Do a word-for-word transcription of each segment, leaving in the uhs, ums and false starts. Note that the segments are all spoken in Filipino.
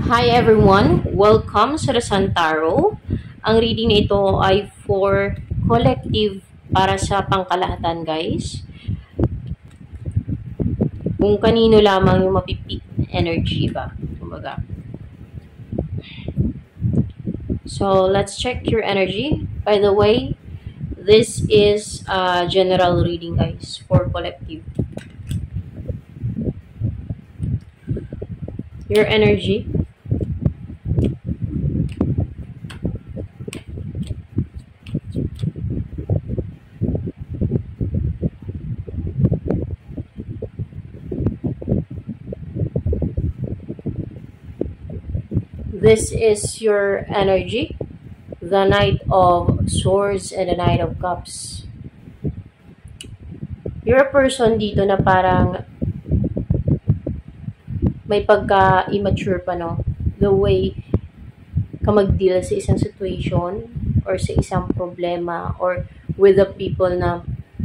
Hi everyone! Welcome sa The Sun Tarot. Ang reading na ito ay for collective para sa pangkalahatan, guys. Kung kanino lamang yung mapipik energy ba? Kumbaga. So, let's check your energy. By the way, this is a general reading, guys, for collective. Your energy. This is your energy, the Knight of Swords and the Knight of Cups. You're a person dito na parang may pagka-immature pa, no? The way ka mag-deal sa isang situation or sa isang problema or with the people na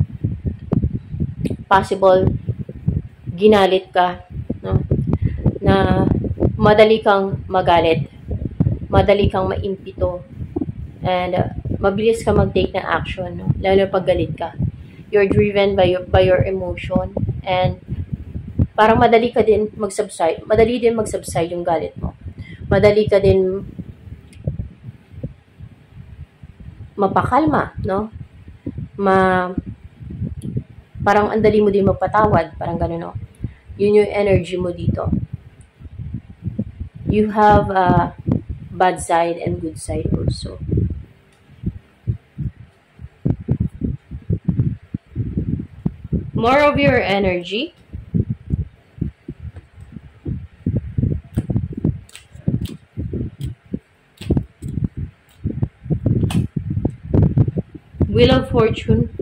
possible ginalit ka, no? Na madali kang magalit, madali kang maimpito, and uh, mabilis ka mag-take ng action, no? Lalo pag galit ka. You're driven by your, by your emotion, and parang madali ka din mag-subside, madali din mag-subside yung galit mo. Madali ka din mapakalma, no? Ma, parang andali mo din magpatawad, parang gano'n, no? Yun yung energy mo dito. You have a bad side and good side also. More of your energy. Wheel of Fortune.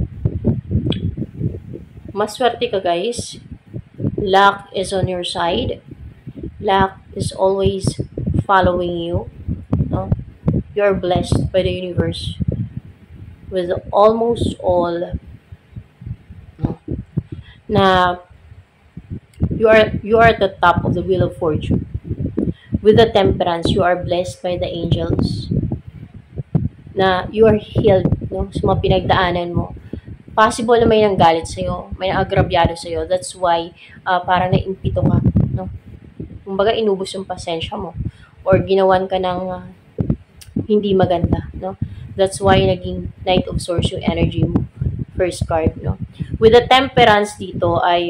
Maswerte ka, guys. Luck is on your side. Luck is always following you, no? You're blessed by the universe with almost all, no? Na you are you are at the top of the Wheel of Fortune. With the Temperance, you are blessed by the angels. Na you are healed, no? Sa mga pinagdaanan mo. Possible na may nanggalit sa'yo, may naagrabyado sa'yo. That's why uh, parang naimpito ka, no? Kumbaga, inubos yung pasensya mo. Or ginawan ka ng uh, hindi maganda, no? That's why naging Knight of Swords yung energy mo. First card, no? With the Temperance dito ay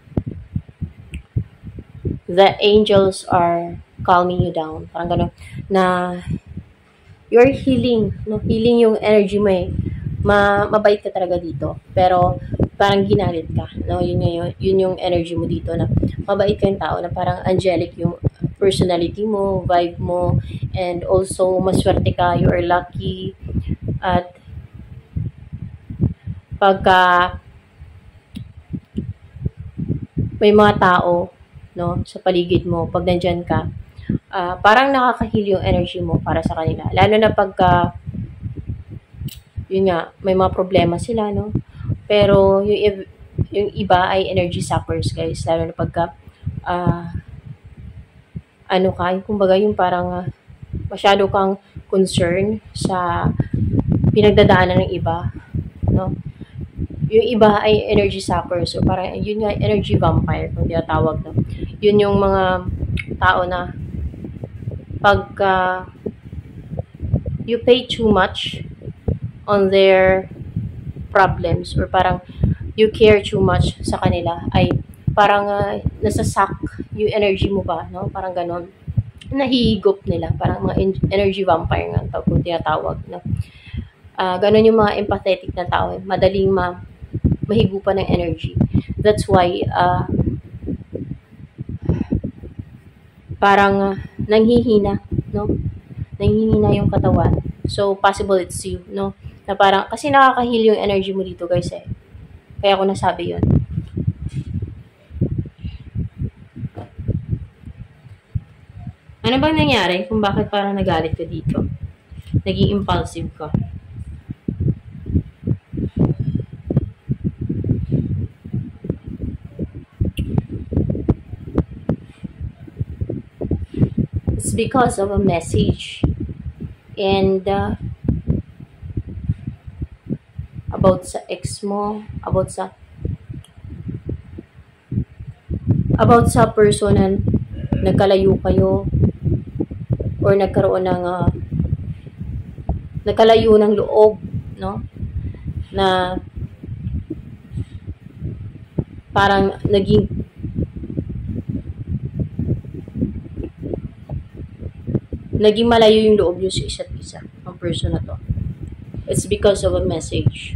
the angels are calming you down. Parang gano'n. Na you're healing, no? Healing yung energy mo eh. Ma mabait ka talaga dito. Pero parang ginalit ka, no? Yun yung, yun yung energy mo dito na mabait ka yung tao, na parang angelic yung personality mo, vibe mo, and also maswerte ka, you are lucky. At pagka may mga tao, no, sa paligid mo, pag nandyan ka, uh, parang nakakahil yung energy mo para sa kanila. Lalo na pagka yun nga, may mga problema sila, no? Pero yung, yung iba ay energy suckers, guys. Lalo na pagka, uh, ano ka, yung, kumbaga yung parang uh, masyado kang concern sa pinagdadaanan ng iba, no? Yung iba ay energy suckers. So parang, yun nga, energy vampire, kung tinatawag, no? Yun yung mga tao na pagka uh, you pay too much on their problems, or parang you care too much sa kanila, ay parang uh, nasasak yung energy mo ba, no? Parang ganon. Nahihigop nila. Parang mga energy vampire nga tawag, kung tinatawag, no? Uh, ganon yung mga empathetic na tao. Eh. Madaling ma mahigupan ng energy. That's why uh, parang uh, nanghihina, no? Nanghihina yung katawan. So, possible it's you, no? Na parang, kasi nakakahil yung energy mo dito, guys, eh. Kaya ako nasabi yun. Ano bang nangyari kung bakit parang nagalit ka dito? Naging impulsive ka? It's because of a message. And uh, about sa ex mo, about sa about sa person na nagkalayo kayo or nagkaroon ng uh, nagkalayo ng loob, no? Na parang naging naging malayo yung loob nyo sa isa't isa, ang person na to. It's because of a message.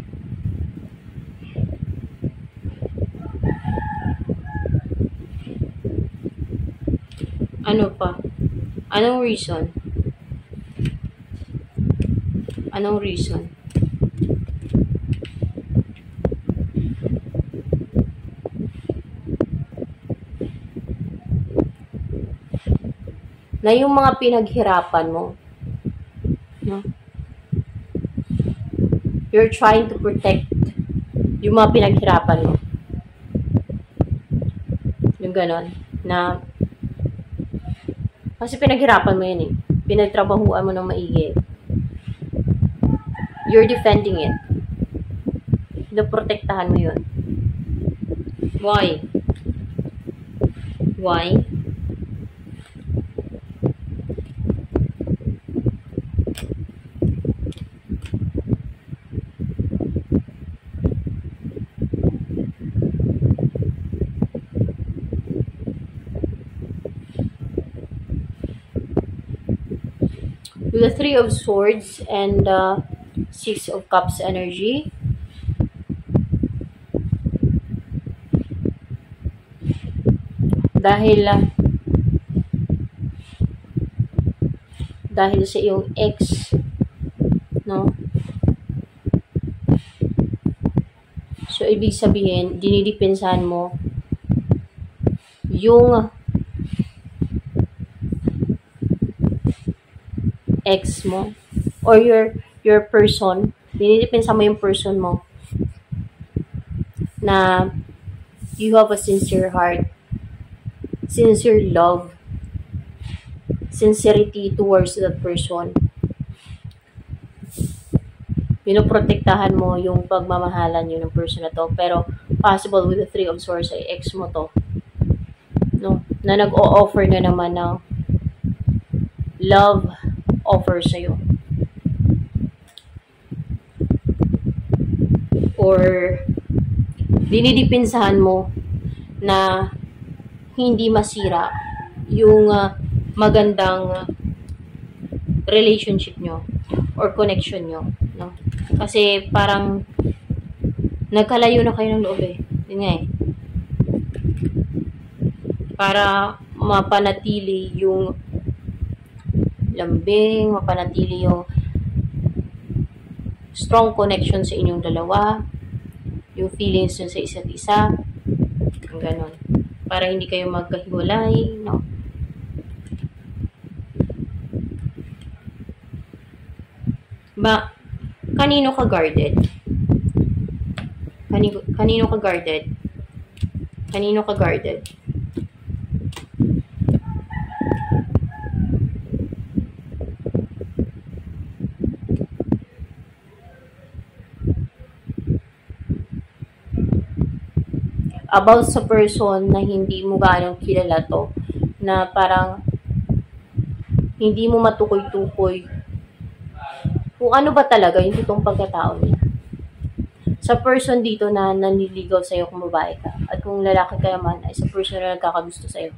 Ano pa? Anong reason? Anong reason? Na yung mga pinaghirapan mo, no? You're trying to protect yung mga pinaghirapan mo. Yung ganon. Na kasi pinaghirapan mo yun eh. Pinagtrabahuan mo ng maigi. You're defending it. Pinaprotektahan mo yun. Why? Why? With the Three of Swords and uh, Six of Cups energy. Dahil uh, dahil sa iyong ex, no? So, ibig sabihin, dinidepensahan mo yung ex mo or your your person, dinidepensa mo yung person mo na you have a sincere heart, sincere love, sincerity towards that person. Pinoprotektahan mo yung pagmamahalan yun ng person na to, pero possible with the Three of Swords ay ex mo to, no? Na nag-o-offer na naman ng love offer sa'yo. Or dinidipinsahan mo na hindi masira yung uh, magandang relationship nyo or connection nyo, no? Kasi parang nagkalayo na kayo ng loob eh. Yun nga eh. Para mapanatili yung lambing, mapanatili yung strong connection sa inyong dalawa, yung feelings nyo sa isa't isa, ang ganon. Para hindi kayo magkahiwalay, no? Ba, kanino ka guarded? Kanino, kanino ka guarded? Kanino ka guarded? About sa person na hindi mo gaano kilala to, na parang hindi mo matukoy-tukoy kung ano ba talaga yung totoong pagkatao niya. Sa person dito na nanliligaw sa'yo kung babae ka, at kung lalaki ka naman ay sa person na nagkakagusto sa'yo,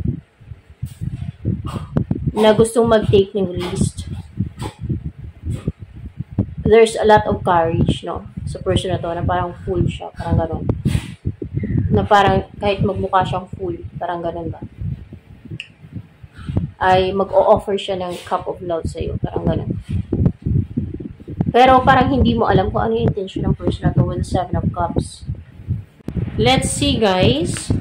na gustong mag-take ng risk. There's a lot of courage, no? Sa person na to, na parang full siya, parang gano'n. Na parang kahit magmukha siyang full, parang ganun ba, ay mag-o-offer siya ng cup of love sa'yo, parang ganun. Pero parang hindi mo alam kung ano yung intention ng person na to with the Seven of Cups. Let's see, guys.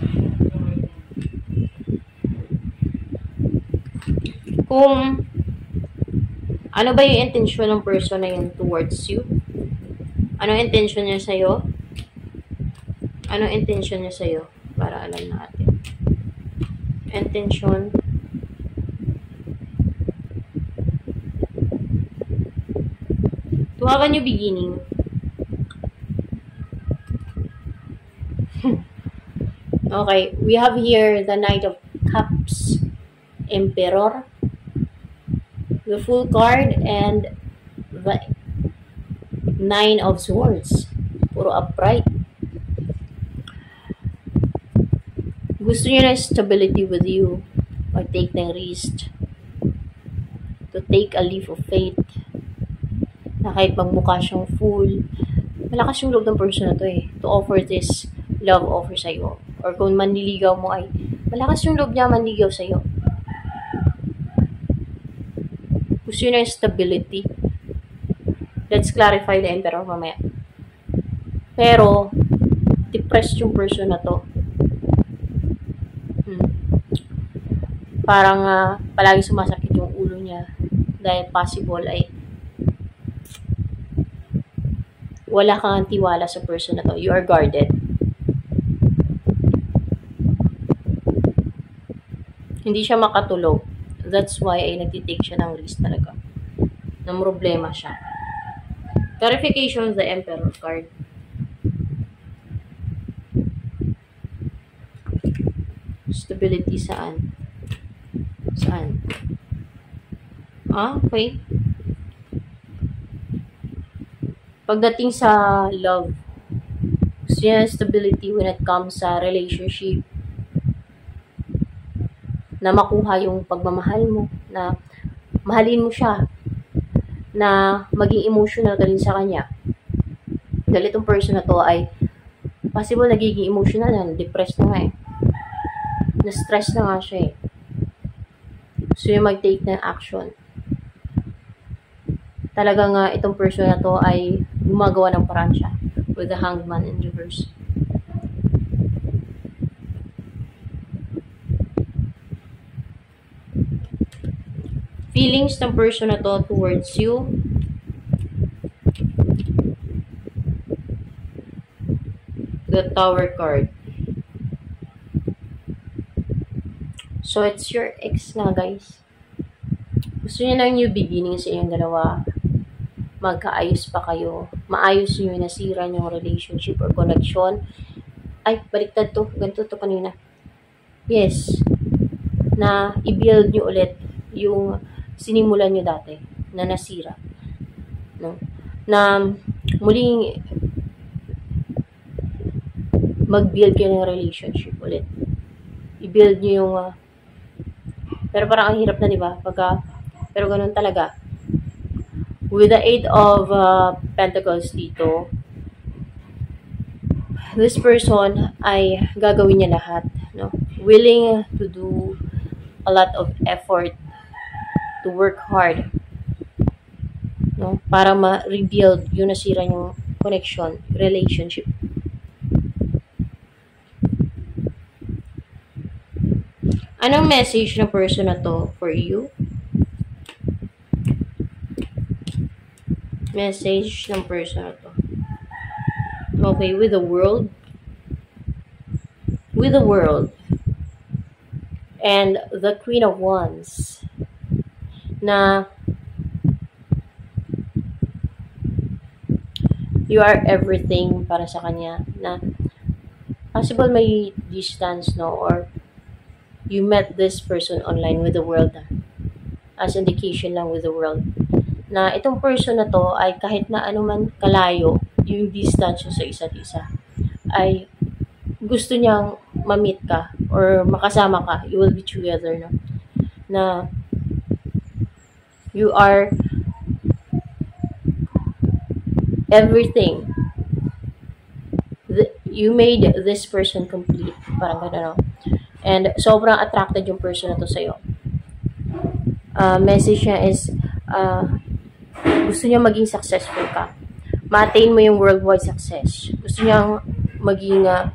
Kung ano ba yung intention ng person na yun towards you? Ano yung intention niya sa'yo? Anong intention niya sa'yo? Para alam natin. Intention To have a new beginning. Okay, we have here the Knight of Cups, Emperor, the Fool card, and the Nine of Swords. Puro upright. Gusto niyo na stability with you. Mag-take ng risk. To take a leap of faith. Na kahit magmukha siyang fool, malakas yung loob ng person na to eh. To offer this love offer sa'yo. Or kung manliligaw mo ay, malakas yung loob niya manligaw sa'yo. Gusto niyo na stability. Let's clarify the Emperor mamaya. Pero, depressed yung person na to. Hmm. Parang uh, palagi sumasakit yung ulo niya. Dahil possible ay wala kang tiwala sa person na to. You are guarded. Hindi siya makatulog. That's why ay nagtitake siya ng risk talaga. Ng problema siya. Clarification of the Emperor card. Stability saan? Saan? Ah, okay. Pagdating sa love, gusto niya stability when it comes sa relationship. Na makuha yung pagmamahal mo, na mahalin mo siya, na maging emotional ka rin sa kanya. Dahil itong person na to ay possible nagiging emotional na, depressed na nga eh. Na-stress na nga siya eh. So yung mag-take ng action. Talaga nga itong person na to ay gumagawa ng paraan siya with the Hanged Man in reverse. Feelings ng person na to towards you. The Tower card. So, it's your ex na, guys. Gusto niya ng new beginning sa inyong dalawa. Magkaayos pa kayo. Maayos niyo yung nasira niyong relationship or connection. Ay, baliktad to. Ganito to kanina. Yes. Na i-build niyo ulit yung sinimulan niyo dati na nasira. No? Na muling mag-build kayo ng relationship ulit. I-build niyo yung uh, pero parang ang hirap na, di ba? Pagka, pero ganun talaga. With the Eight of uh, Pentacles dito, this person ay gagawin niya lahat. No? Willing to do a lot of effort to work hard. No? Para ma-rebuild yung nasira yung connection, relationship. Anong message ng person na to for you? Message ng person na to. Okay, with the world. With the world. And the Queen of Wands. Na you are everything para sa kanya. Na possible may distance, no? Or you met this person online with the world. As indication lang with the world. Na itong person na to ay kahit na anuman kalayo yung distance sa isa't isa ay gusto niyang ma-meet ka or makasama ka, you will be together, no? Na you are everything. The, you made this person complete, parang gano'n, no? And sobrang attracted yung person na to sa'yo. Uh, message niya is uh, gusto niya maging successful ka. Ma-attain mo yung worldwide success. Gusto niya maging uh,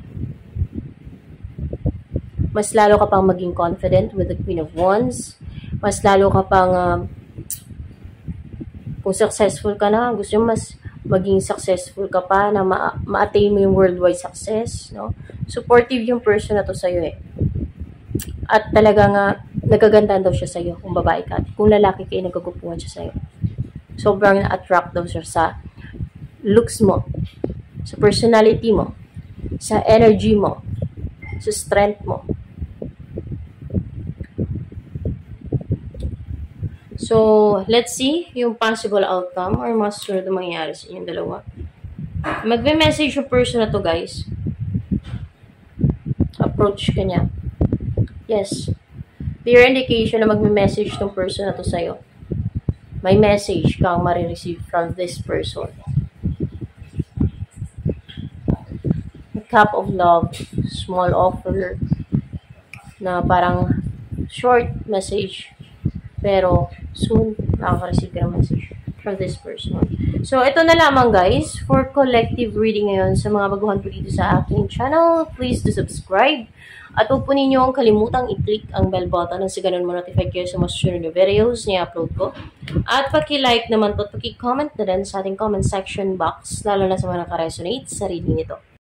mas lalo ka pang maging confident with the Queen of Wands. Mas lalo ka pang uh, kung successful ka na, gusto niya mas maging successful ka pa na ma- ma-attain mo yung worldwide success, no? Supportive yung person na to sa'yo eh. At talaga nga nagagandaan daw siya sa'yo kung babae ka. Kung lalaki kayo, nagagupuhan siya sa'yo. sobrang na-attract daw siya sa looks mo, sa personality mo, sa energy mo, sa strength mo. So, let's see yung possible outcome or mas sunod na mangyayari sa inyong dalawa. Magme-message yung person na to, guys. Approach ka niya. Yes. Clear indication na magme-message tong person na to sa'yo. May message kang marireceive from this person. A cup of love, small offer, na parang short message, pero soon nakaka-receive ka ng message from this person. So, ito na lamang, guys, for collective reading ngayon sa mga baguhan po dito sa aking channel. Please do subscribe. At huwag po ninyong kalimutang i-click ang bell button nang sa ganun mo-notify kayo sa mas sunod na videos na i-upload ko. At paki-like naman po at paki-comment na rin sa ating comment section box, lalo na sa mga naka-resonate sa reading nito.